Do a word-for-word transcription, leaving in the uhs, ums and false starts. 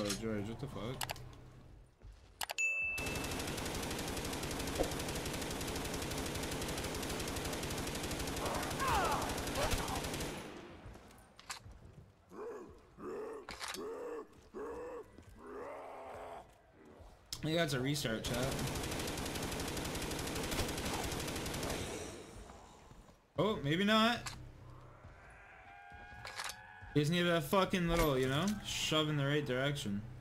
George, what the fuck? I think that's a restart, chat. Oh, maybe not. You just need a fucking little, you know, shove in the right direction.